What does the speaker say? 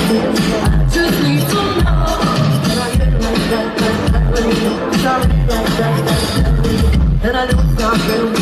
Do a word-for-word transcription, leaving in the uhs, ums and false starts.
just need to know that I get like that, that, that, when you sorry like that, that, that, and I know it's not real.